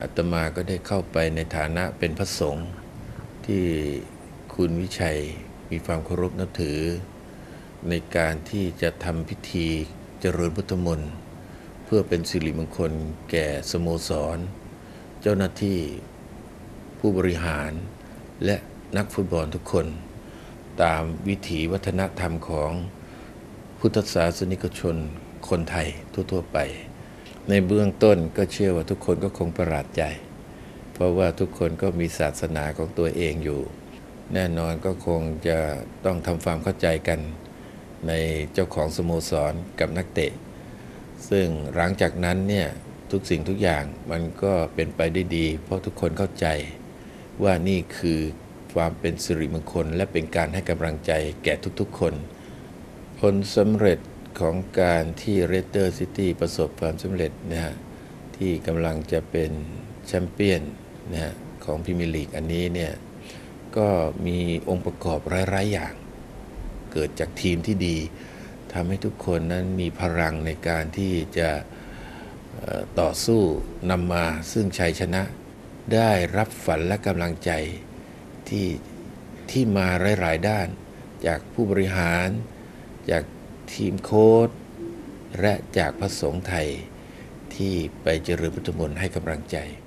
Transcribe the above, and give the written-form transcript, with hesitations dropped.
อาตมาก็ได้เข้าไปในฐานะเป็นพระสงฆ์ที่คุณวิชัยมีความเคารพนับถือในการที่จะทำพิธีเจริญพุทธมนต์เพื่อเป็นสิริมงคลแก่สโมสรเจ้าหน้าที่ผู้บริหารและนักฟุตบอลทุกคนตามวิถีวัฒนธรรมของพุทธศาสนิกชนคนไทยทั่วๆไปในเบื้องต้นก็เชื่อว่าทุกคนก็คงประหลาดใจเพราะว่าทุกคนก็มีศาสนาของตัวเองอยู่แน่นอนก็คงจะต้องทำความเข้าใจกันในเจ้าของสโมสรกับนักเตะซึ่งหลังจากนั้นเนี่ยทุกสิ่งทุกอย่างมันก็เป็นไปได้ดีเพราะทุกคนเข้าใจว่านี่คือความเป็นสิริมงคลและเป็นการให้กำลังใจแก่ทุกๆคนผลสำเร็จของการที่เลสเตอร์ซิตี้ประสบความสำเร็จนะฮะที่กำลังจะเป็นแชมเปี้ยนนะฮะของพรีเมียร์ลีกอันนี้เนี่ยก็มีองค์ประกอบหลายๆอย่างเกิดจากทีมที่ดีทำให้ทุกคนนั้นมีพลังในการที่จะต่อสู้นำมาซึ่งชัยชนะได้รับฝันและกำลังใจที่มาหลายๆด้านจากผู้บริหารจากทีมโค้ชและจากพระสงฆ์ไทยที่ไปเจริญพุทธมนต์ให้กำลังใจ